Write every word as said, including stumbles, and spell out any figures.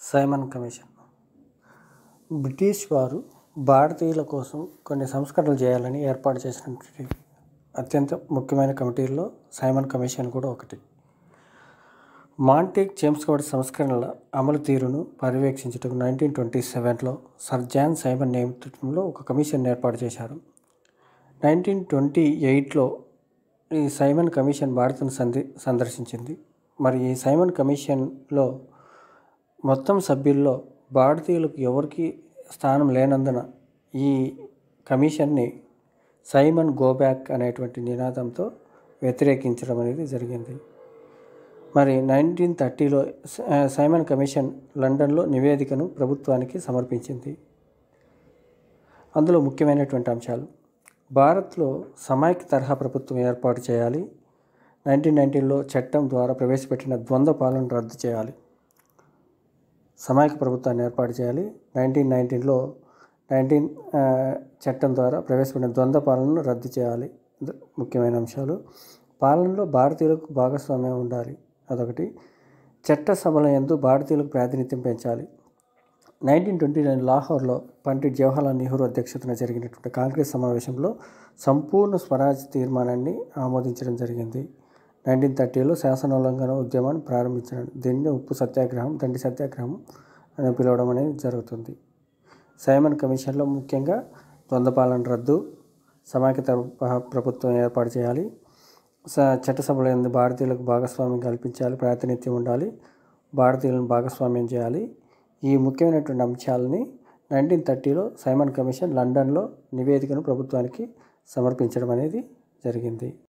Simon commission British వారు భారతీయుల కోసం కొన్ని సంస్కరణలు చేయాలని ఏర్పాటు చేసినటువంటి అత్యంత ముఖ్యమైన కమిటీల్లో సైమన్ కమిషన్ కూడా ఒకటి. మాంటేగ్ చేమ్స్ఫోర్డ్ సంస్కరణల అమలు తీరును పర్యవేక్షించుటకు నైన్టీన్ ట్వంటీ సెవెన్లో సర్ జాన్ సైమన్ నేతృత్వంలో ఒక కమిషన్ ఏర్పాటు చేశారు. నైన్టీన్ ట్వంటీ ఎయిట్లో ఈ సైమన్ కమిషన్ భారత్ను సంది సందర్శించింది. మరి ఈ సైమన్ కమిషన్లో మొత్తం సభ్యుల్లో భారతీయులకు ఎవరికి స్థానం లేనందున ఈ కమిషన్ని సైమన్ గో బ్యాక్ అనేటువంటి నినాదంతో వ్యతిరేకించడం అనేది జరిగింది. మరి నైన్టీన్ థర్టీలో సైమన్ కమిషన్ లండన్లో నివేదికను ప్రభుత్వానికి సమర్పించింది. అందులో ముఖ్యమైనటువంటి అంశాలు: భారత్లో సమైక్య తరహా ప్రభుత్వం ఏర్పాటు చేయాలి, నైన్టీన్ నైన్టీన్లో చట్టం ద్వారా ప్రవేశపెట్టిన ద్వంద్వ పాలన రద్దు చేయాలి, సమైక్య ప్రభుత్వాన్ని ఏర్పాటు చేయాలి, నైన్టీన్ నైన్టీన్లో నైన్టీన్ చట్టం ద్వారా ప్రవేశపెట్టిన ద్వంద్వ పాలనను రద్దు చేయాలి. ముఖ్యమైన అంశాలు: పాలనలో భారతీయులకు భాగస్వామ్యం ఉండాలి, అదొకటి. చట్టసభల యందు భారతీయులకు ప్రాతినిధ్యం పెంచాలి. నైన్టీన్ ట్వంటీ నైన్ లాహోర్లో పండిట్ జవహర్లాల్ నెహ్రూ అధ్యక్షతన జరిగినటువంటి కాంగ్రెస్ సమావేశంలో సంపూర్ణ స్వరాజ్ తీర్మానాన్ని ఆమోదించడం జరిగింది. నైన్టీన్ థర్టీలో శాసనోల్లంఘన ఉద్యమాన్ని ప్రారంభించడం, దీన్ని ఉప్పు సత్యాగ్రహం, దండి సత్యాగ్రహం అని పిలవడం అనేది జరుగుతుంది. సైమన్ కమిషన్లో ముఖ్యంగా ద్వంద్వ పాలన రద్దు, సమైక్య ప్రభుత్వం ఏర్పాటు చేయాలి, చట్టసభల యందు భారతీయులకు భాగస్వామ్యం కల్పించాలి, ప్రాతినిధ్యం ఉండాలి, భారతీయులను భాగస్వామ్యం చేయాలి. ఈ ముఖ్యమైనటువంటి అంశాలని నైన్టీన్ థర్టీలో సైమన్ కమిషన్ లండన్లో నివేదికను ప్రభుత్వానికి సమర్పించడం అనేది జరిగింది.